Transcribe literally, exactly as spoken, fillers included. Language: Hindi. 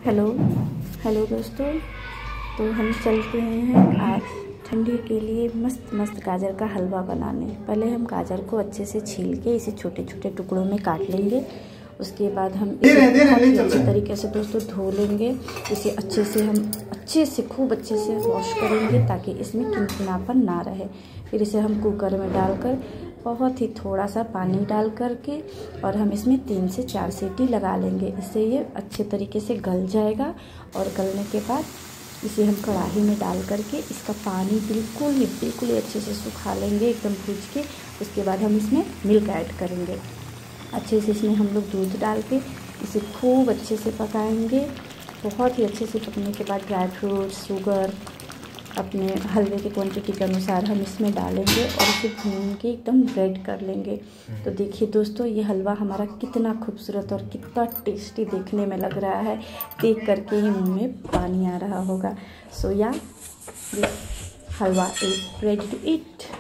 हेलो हेलो दोस्तों, तो हम चलते हैं आज ठंडी के लिए मस्त मस्त गाजर का हलवा बनाने। पहले हम गाजर को अच्छे से छील के इसे छोटे छोटे टुकड़ों में काट लेंगे। उसके बाद हम इसे अच्छे तरीके से दोस्तों धो लेंगे। इसे अच्छे से हम अच्छे से खूब अच्छे से वॉश करेंगे ताकि इसमें किनकिनापन ना रहे। फिर इसे हम कुकर में डालकर बहुत ही थोड़ा सा पानी डाल करके और हम इसमें तीन से चार सीटी लगा लेंगे। इससे ये अच्छे तरीके से गल जाएगा और गलने के बाद इसे हम कढ़ाई में डाल करके इसका पानी बिल्कुल ही बिल्कुल ही अच्छे से सुखा लेंगे, एकदम भूज के। उसके बाद हम इसमें मिल्क ऐड करेंगे। अच्छे से इसमें हम लोग दूध डाल के इसे खूब अच्छे से पकाएंगे। बहुत ही अच्छे से पकने के बाद ड्राई फ्रूट, शुगर अपने हलवे की क्वांटिटी के अनुसार हम इसमें डालेंगे और इसे भून के एकदम रेड कर लेंगे। तो देखिए दोस्तों, ये हलवा हमारा कितना खूबसूरत और कितना टेस्टी देखने में लग रहा है। देख करके ही मुंह में पानी आ रहा होगा। So yeah this halwa is ready to eat.